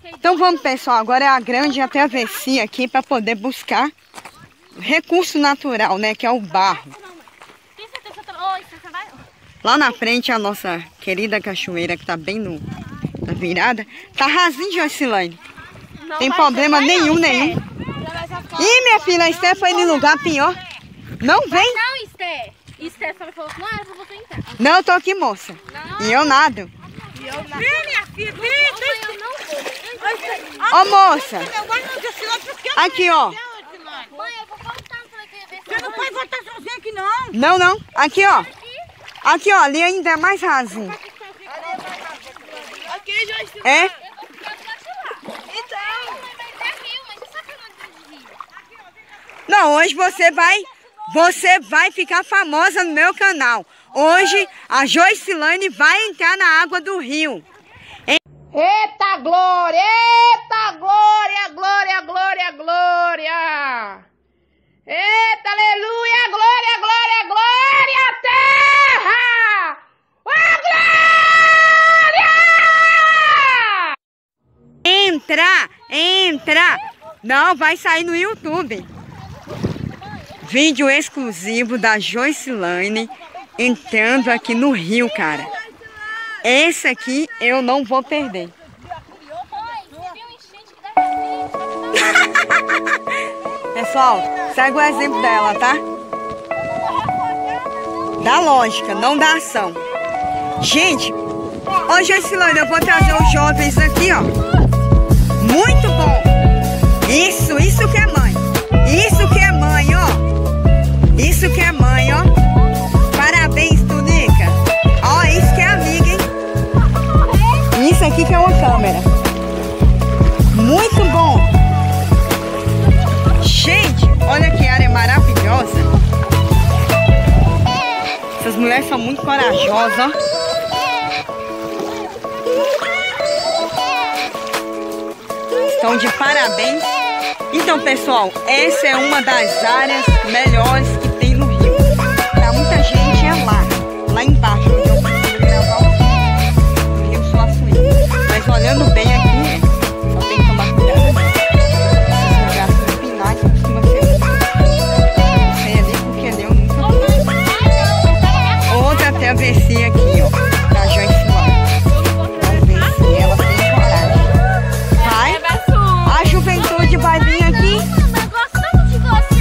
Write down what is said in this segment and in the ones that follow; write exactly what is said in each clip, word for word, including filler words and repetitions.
Então vamos, pessoal, agora é a grande travessia aqui para poder buscar recurso natural, né, que é o barro. Lá na frente a nossa querida cachoeira que tá bem no, na virada. Tá rasinho, Joycilane. Tem problema nenhum, nenhum. Ih, minha filha, a Esté foi em lugar pior. Não vem. Não, Esté. Esté só falou que não era pra você entrar. Não, eu tô aqui, moça. E eu nado. E eu nado. Vem, minha filha, vem. Eu não Ô, vou. moça. Aqui, ó. Mãe, eu vou voltar. Você não pode voltar sozinha aqui, não. Não, não. Aqui, ó. Aqui, ó. Ali ainda é mais rasinho. Aqui, Joyce. É? Então. Não, hoje você vai... Você vai ficar famosa no meu canal. Hoje a Joycilane vai entrar na água do rio. Eita glória! Eita glória! Glória, glória, glória! Eita aleluia! Glória, glória, glória! Terra! Oh, glória! Entra! Entra! Não, vai sair no YouTube. Vídeo exclusivo da Joycilane entrando aqui no rio, cara. Esse aqui eu não vou perder. Pessoal, segue o exemplo dela, tá? Da lógica, não da ação. Gente, ô Joycilane, eu vou trazer os jovens aqui, ó. Muito bom. Isso, isso que é mãe. Isso que é mãe, ó. Isso que é mãe, ó. Parabéns, Tunica. Ó, isso que é amiga, hein? Isso aqui que é uma câmera. Muito bom. Gente, olha que área maravilhosa. Essas mulheres são muito corajosas, ó. Estão de parabéns. Então, pessoal, essa é uma das áreas melhores que tem no rio. Pra muita gente é lá, lá embaixo, onde eu consigo gravar o vídeo, no rio Suaçuí. Mas olhando bem aqui, só tem que tomar cuidado, né? Esses lugares empinados costuma ser muito. Não sei ali porque ali eu nunca vi. Outra travessia aqui, ó, da Joycilane. Vamos ver se ela tem coragem. Vai, a juventude vai vir aqui. Eu gosto tanto de você,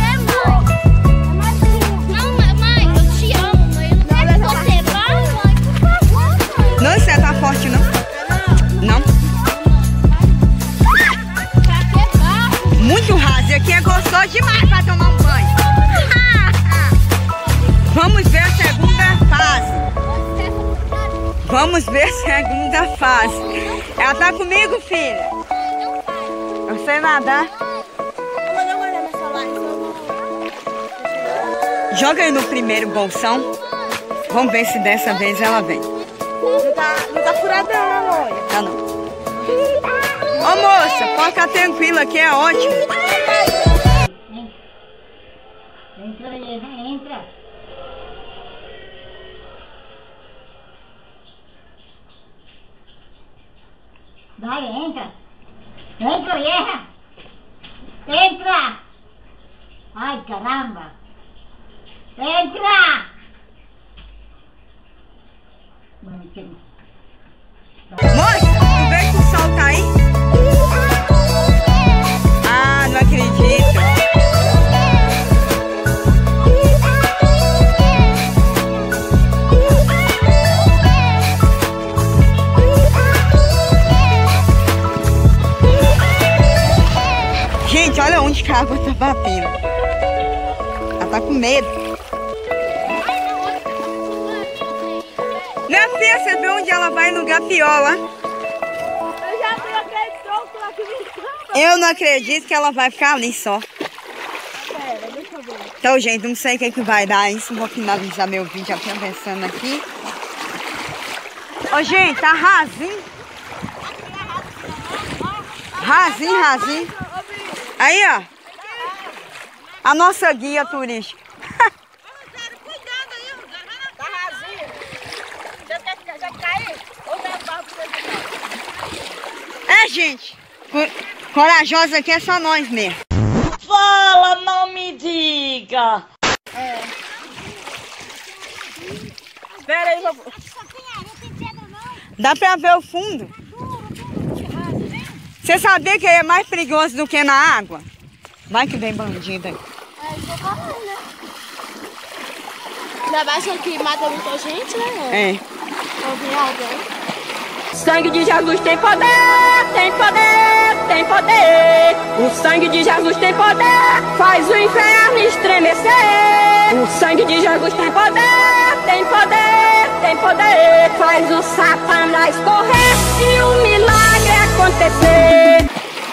mãe. Não, mãe, eu te amo, mãe. Eu não quero que você vá, mãe. Por favor, mãe. Não, você tá forte, não? Não? Pra que barro? Muito raso. E aqui é gostoso demais pra tomar um banho. Vamos ver a segunda fase. Vamos ver a segunda fase. Ela tá comigo, filha? Eu sei nadar. Joga aí no primeiro bolsão. Vamos ver se dessa vez ela vem. Não tá, não tá furada não, olha. Tá não. Ô moça, pode ficar tranquila aqui, é ótimo. Entra aí, entra. Vai, entra. Entra, erra. Entra. Ai, caramba. Entra. Moça, tu vê que o sol tá aí? Ah, não acredito. Gente, olha onde que a água tá batendo. Ela tá com medo. Minha filha, você viu onde ela vai no lugar pior lá? Eu já tenho aquele tronco lá que me encanta. Eu não acredito que ela vai ficar ali só. Pera, deixa eu ver. Então, gente, não sei o que, que vai dar isso. Vou finalizar meu vídeo atravessando aqui. Ô, gente, tá rasinho. Rasinho, rasinho. Aí, ó. A nossa guia turística. Cuidado aí, Rogério. Tá rasinho. Já quer, já quer cair? Ou dá barro pra você ficar? É, gente. Corajosa aqui é só nós mesmo. Fala, não me diga. É. Espera aí, vovô. Dá pra ver o fundo. Você sabia que é mais perigoso do que na água? Vai que vem bandido aí. É, isso eu falo, né? Ainda mais que mata muita gente, né? É. Ouvir alguém. Sangue de Jesus tem poder, tem poder, tem poder. O sangue de Jesus tem poder, faz o inferno estremecer. O sangue de Jesus tem poder, tem poder, tem poder. Faz o Satanás correr e o milagre acontecer.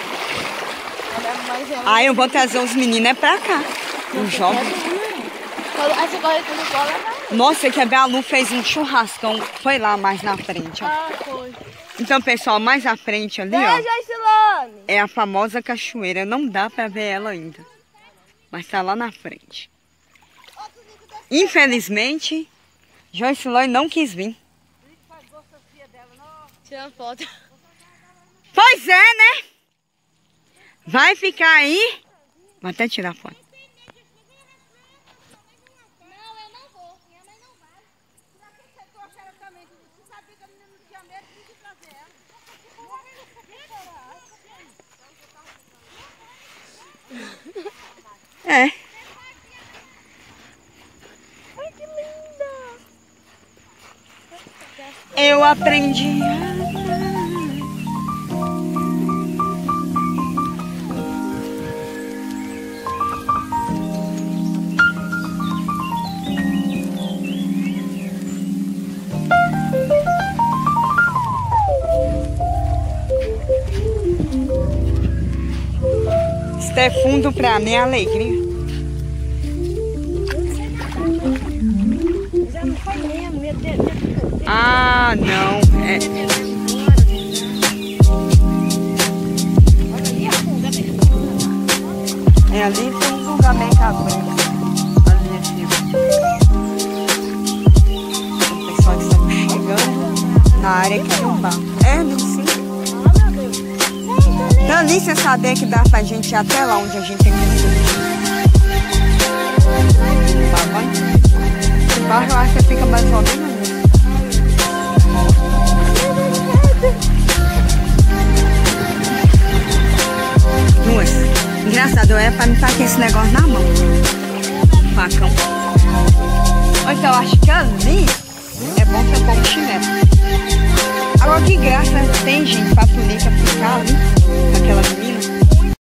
Aí eu vou trazer os meninos é pra cá. Os jovens. Essa corrida do bola, né? Nossa, que a Bea Lu fez um churrascão. Foi lá mais na frente, ó. Ah, foi. Então, pessoal, mais à frente ali, ó, Beijo, Joycelane. é a famosa cachoeira. Não dá pra ver ela ainda. Mas tá lá na frente. Infelizmente, Joycelane não quis vir. Tirando foto. Pois é, né? Vai ficar aí. Vou até tirar foto. É. Ai, que linda! Eu aprendi a... Isso é fundo pra mim, alegria. Já não foi mesmo, meu Deus. Ah, não. É, é ali tem um julgamento aberto. Ali assim. O pessoal que está chegando na área que tem um bar. É, não sei. Ah, meu Deus. Então ali você saber que dá pra gente ir até lá onde a gente tem que ir. Tá bom? O barro eu acho que fica mais ou menos ali. Moça, engraçado, é pra não estar com esse negócio na mão. Facão. Ou então, eu acho que ali é bom que eu ponho chinelo. Agora, que graça tem, gente, pra polícia ficar